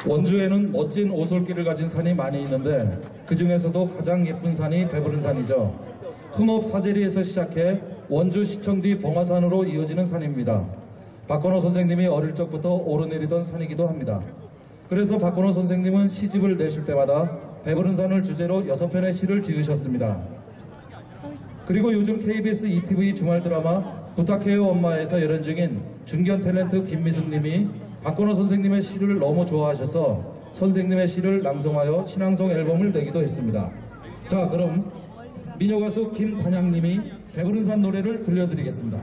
원주에는 멋진 오솔길을 가진 산이 많이 있는데 그 중에서도 가장 예쁜 산이 배부른산이죠. 흥업 사제리에서 시작해 원주 시청 뒤 봉화산으로 이어지는 산입니다. 박건호 선생님이 어릴 적부터 오르내리던 산이기도 합니다. 그래서 박건호 선생님은 시집을 내실 때마다 배부른산을 주제로 6편의 시를 지으셨습니다. 그리고 요즘 KBS ETV 주말 드라마 부탁해요 엄마에서 열연 중인 중견 탤런트 김미숙님이 박건호 선생님의 시를 너무 좋아하셔서 선생님의 시를 낭송하여 신앙송 앨범을 내기도 했습니다. 자, 그럼 민요 가수 김단양님이 배부른산 노래를 들려드리겠습니다.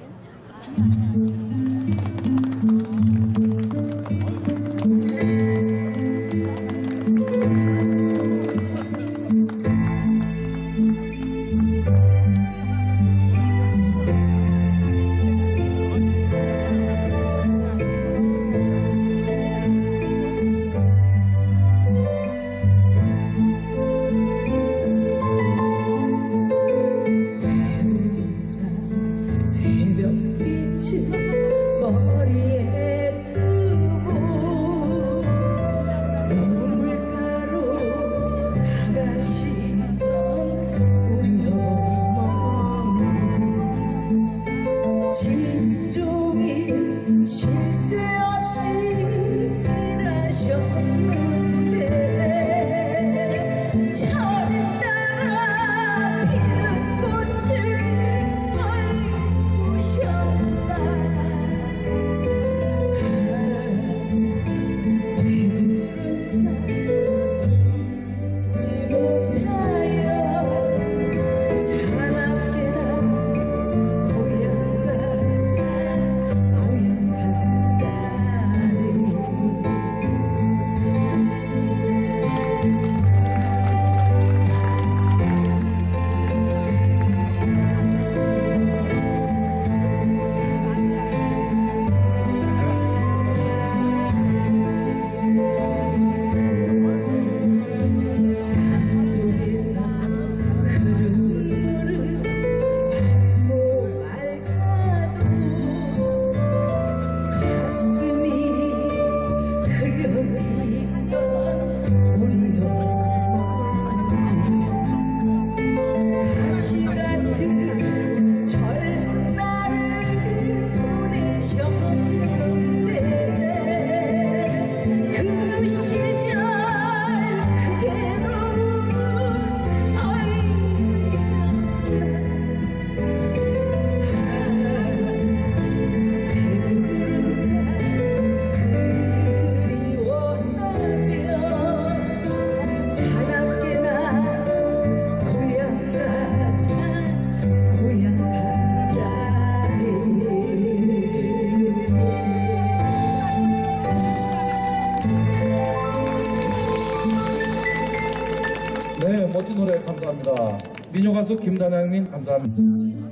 머리에 두고 우물가로 나가시던 우리 어머니 진종일 쉴 새 없이 일하셨는데 철 따라 피는 꽃을 아이우셨나. 네, 멋진 노래 감사합니다. 민요 가수 김단양님 감사합니다.